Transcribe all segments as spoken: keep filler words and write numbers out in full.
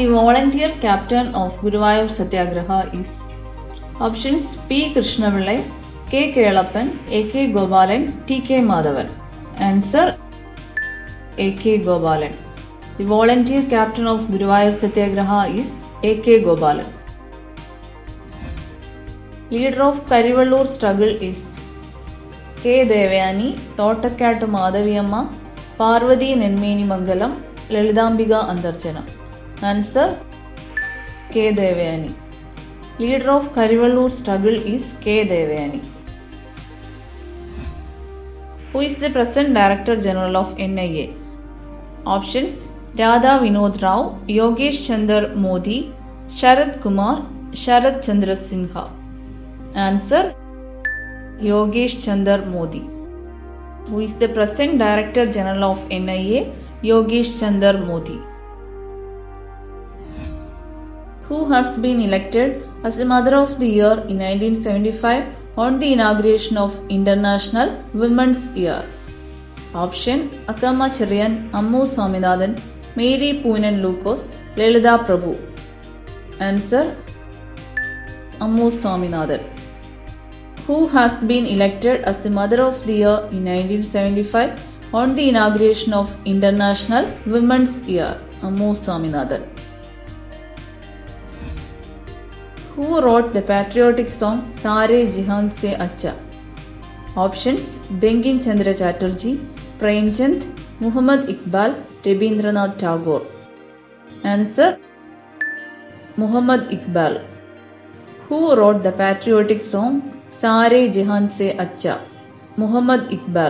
The volunteer captain of Guruvayur Satyagraha is options P. Krishnavillai, K. Kelappan, A. K. Gopalan, T. K. Madhavan. Answer A. K. Gopalan. The volunteer captain of Guruvayur Satyagraha is A. K. Gopalan. Leader of Karivallur struggle is K. Devayani, Thottakkattu Madhaviyamma, Parvati Nenmeni Mangalam, Lalitambika Antarjana. Answer K. Devayani. Leader of Karivallur struggle is K. Devayani. Who is the present Director General of N I A? Options Radha Vinod Rao, Yogesh Chandra Modi, Sharad Kumar, Sharad Chandra Sinha. Answer Yogesh Chandra Modi. Who is the present Director General of N I A? Yogesh Chandra Modi. Who has been elected as the Mother of the Year in nineteen seventy-five on the inauguration of International Women's Year? Option Akkamma Cheriyan, Ammu Swaminathan, Mary Poonen Lucas, Lalitha Prabhu. Answer Ammu Swaminathan. Who has been elected as the Mother of the Year in nineteen seventy-five on the inauguration of International Women's Year? Ammu Swaminathan. Who wrote the patriotic song Sare Jahan Se Acha? Options Bankim Chandra Chatterjee, Premchand, Muhammad Iqbal, Rabindranath Tagore. Answer Muhammad Iqbal. Who wrote the patriotic song Sare Jahan Se Acha? Muhammad Iqbal.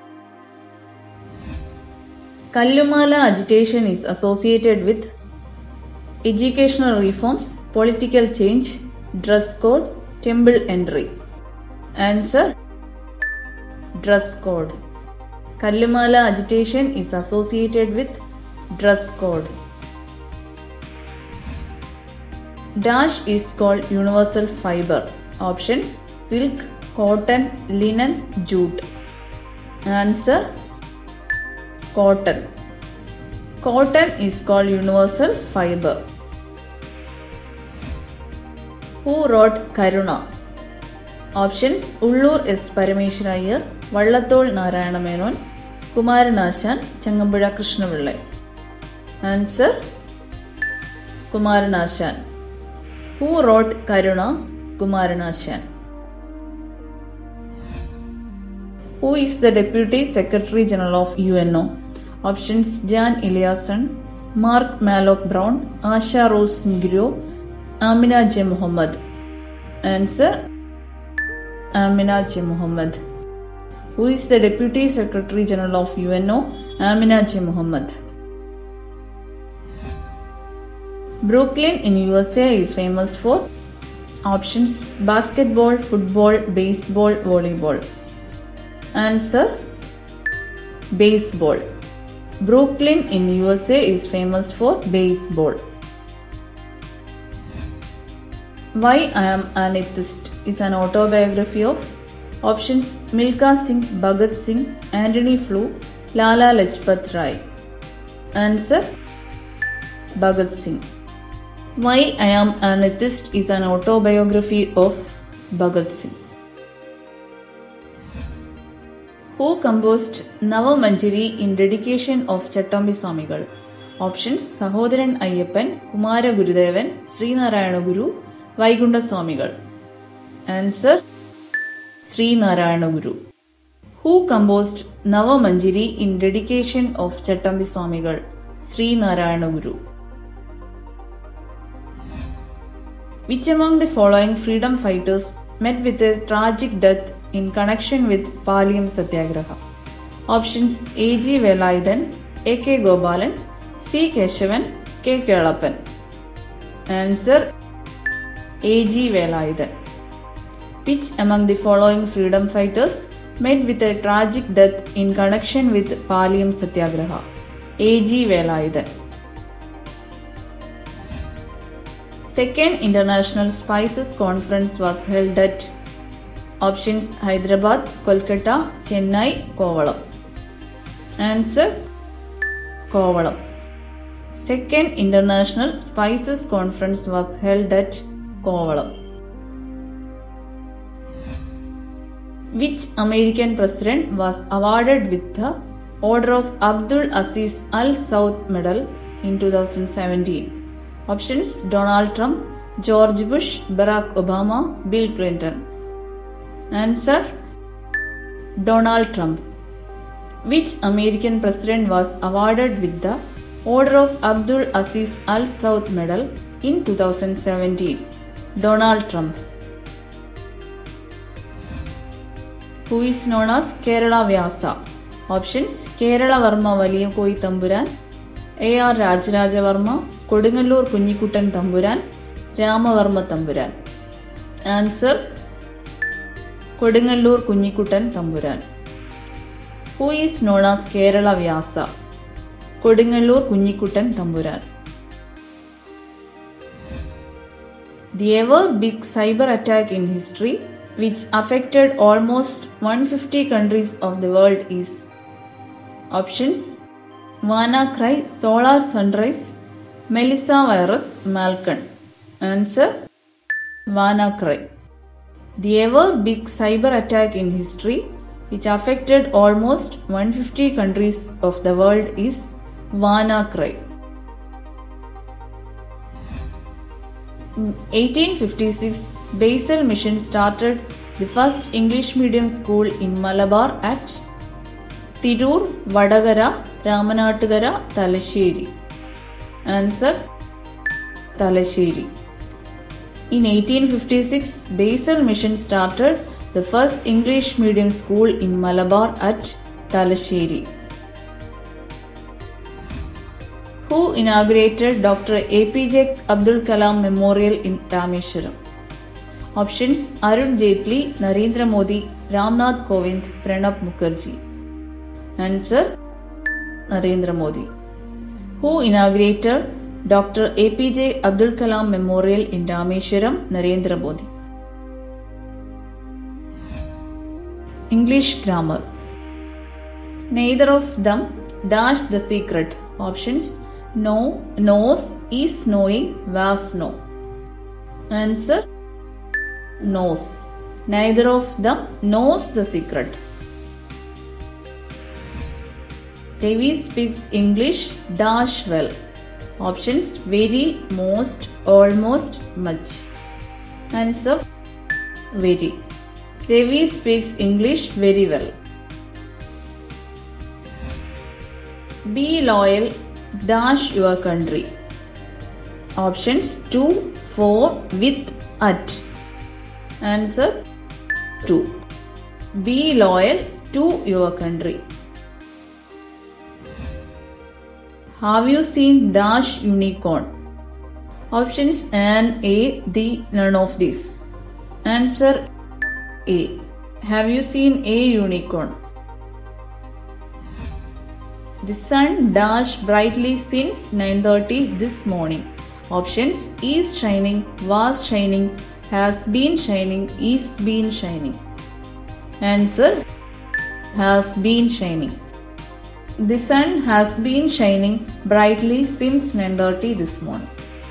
Kallumala agitation is associated with educational reforms, political change, dress code, temple entry. Answer dress code. Kallumala agitation is associated with dress code. Dash is called universal fiber. Options silk, cotton, linen, jute. Answer cotton. Cotton is called universal fiber. Who wrote Karuna? Options Ullur S. Parameshwara Iyer, Vallathol Narayana Menon, Kumaranashan, Changambuzha Krishnavillai. Answer Kumaranashan. Who wrote Karuna? Kumaranashan. Who is the Deputy Secretary General of U N O? Options Jan Eliasson, Mark Malloch Brown, Asha Rose Migiro, Amina J. Muhammad. Answer Amina J. Muhammad. Who is the Deputy Secretary General of U N O? Amina J. Muhammad. Brooklyn in U S A is famous for options basketball, football, baseball, volleyball. Answer baseball. Brooklyn in U S A is famous for baseball. Why I Am an Atheist is an autobiography of options Milkha Singh, Bhagat Singh, Anthony Flew, Lala Lajpat Rai. Answer Bhagat Singh. Why I Am an Atheist is an autobiography of Bhagat Singh. Who composed Navamanjiri in dedication of Chattambi Swamigal? Options Sahodharan Ayyappan, Kumara Gurudevan, Srinarayana Guru, Vaikunta Swamigal. Answer Srinarayana Guru. Who composed Navamanjiri in dedication of Chattambi Swamigal? Srinarayana Guru. Which among the following freedom fighters met with a tragic death in connection with Palayam Satyagraha? Options A G Velayathan, A K Gopalan, C Keshavan, K Kelappan. Answer A G Velayathan. Which among the following freedom fighters met with a tragic death in connection with Palayam Satyagraha? A G Velayathan. Second International Spices Conference was held at options Hyderabad, Kolkata, Chennai, Kovalam. Answer Kovalam. Second International Spices Conference was held at Kovalam. Which American president was awarded with the Order of Abdul Aziz Al Saud Medal in two thousand seventeen? Options: Donald Trump, George Bush, Barack Obama, Bill Clinton. Answer: Donald Trump. Which American president was awarded with the Order of Abdul Aziz Al Saud Medal in two thousand seventeen? Donald Trump. Who is known as Kerala Vyasa? Options: Kerala Varma Valiya Koi Tamburan, A R Rajaraja Varma, Kodungalur Kunnikutan Tamburan, Ramavarma Tamburan. Answer: Kodungalur Kunnikutan Tamburan. Who is known as Kerala Vyasa? Kodungalur Kunnikutan Tamburan. The ever big cyber attack in history, which affected almost one hundred fifty countries of the world, is? Options: WannaCry, Solar Sunrise, Melissa virus, Malkan. Answer: WannaCry. The ever big cyber attack in history, which affected almost one hundred fifty countries of the world, is WannaCry. In eighteen fifty-six, Basil Mission started the first English medium school in Malabar at Tirur, Vadagara, Ramanattukara, Talasheri. Answer: Talasheri. In eighteen fifty-six, Basil Mission started the first English medium school in Malabar at Talasheri. Who inaugurated Doctor A P J Abdul Kalam Memorial in Rameshwaram? Options: Arun Jaitley, Narendra Modi, Ramnath Kovind, Pranab Mukherjee. Answer: Narendra Modi. Who inaugurated Doctor A P J Abdul Kalam Memorial in Rameshwaram? Narendra Modi. English grammar. Neither of them dash the secret. Options: know, knows, is knowing, was know. Answer: knows. Neither of them knows the secret. Ravi speaks English dash well. Options: very, most, almost, much. Answer: very. Ravi speaks English very well. Be loyal dash your country. Options: to, for, with, at. Answer: to. Be loyal to your country. Have you seen dash unicorn? Options: an, a, the, none of this. Answer: A. Have you seen a unicorn? The sun dash brightly since nine thirty this morning. Options: is shining, was shining, has been shining, is been shining. Answer: has been shining. The sun has been shining brightly since nine thirty this morning.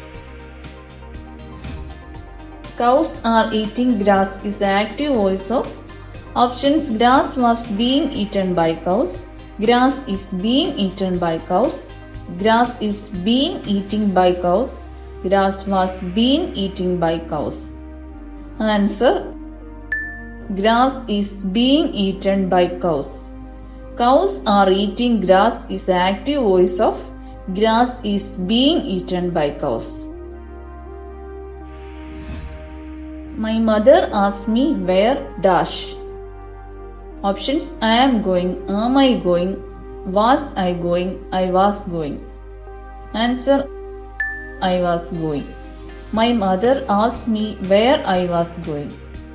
Cows are eating grass is the active voice of. Options: grass was being eaten by cows, grass is being eaten by cows, grass is being eaten by cows, grass was being eaten by cows. Answer: grass is being eaten by cows. Cows are eating grass is the active voice of. Grass is being eaten by cows. My mother asked me where dash. Options: I am going, am I going, was I going, I was going. Answer: I was going. My mother asked me where I was going.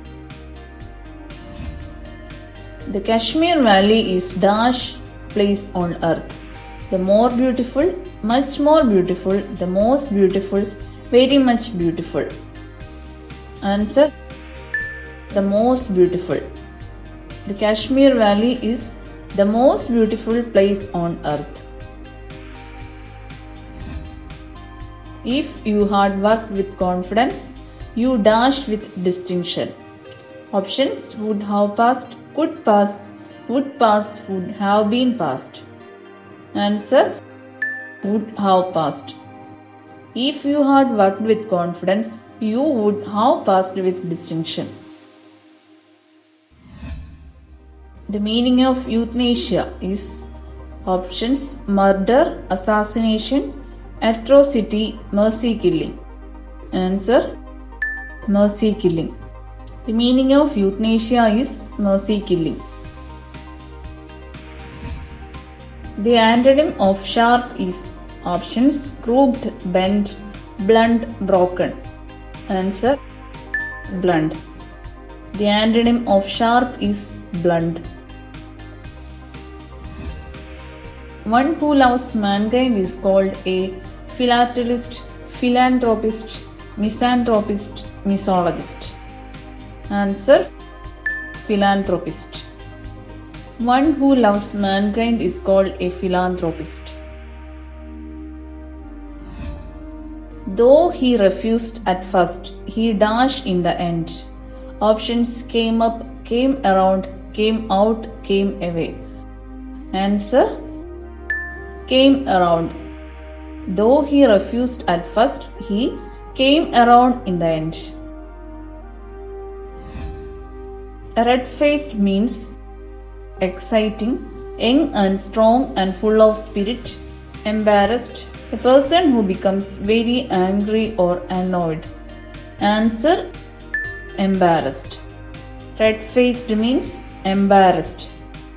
The Kashmir Valley is dash place on earth. The more beautiful, much more beautiful, the most beautiful, very much beautiful. Answer: the most beautiful. The Kashmir Valley is the most beautiful place on earth. If you had worked with confidence, you dashed with distinction. Options: would have passed, could pass, would pass, would have been passed. Answer: would have passed. If you had worked with confidence, you would have passed with distinction. The meaning of euthanasia is: options: murder, assassination, atrocity, mercy killing. Answer: mercy killing. The meaning of euthanasia is mercy killing. The antonym of sharp is: options: crooked, bent, blunt, broken. Answer: blunt. The antonym of sharp is blunt. One who loves mankind is called a philatelist, philanthropist, misanthropist, misologist. Answer: philanthropist. One who loves mankind is called a philanthropist. Though he refused at first, he dashed in the end. Options: came up, came around, came out, came away. Answer: came around. Though he refused at first, he came around in the end. Red-faced means exciting, young and strong and full of spirit. Embarrassed, a person who becomes very angry or annoyed. Answer: embarrassed. Red-faced means embarrassed.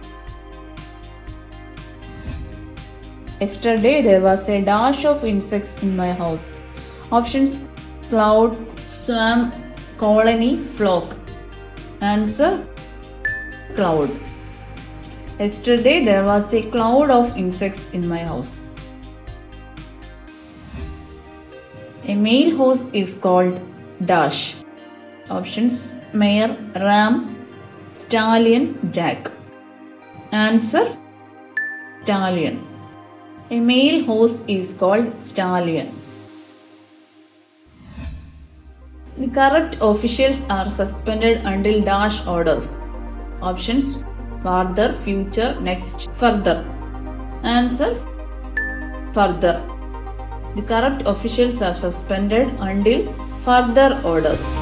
Yesterday there was a dash of insects in my house. Options: cloud, swarm, colony, flock. Answer: cloud. Yesterday there was a cloud of insects in my house. A male horse is called dash. Options: mare, ram, stallion, jack. Answer: stallion. A male horse is called stallion. The corrupt officials are suspended until dash orders. Options: farther, future, next, further. Answer: further. The corrupt officials are suspended until further orders.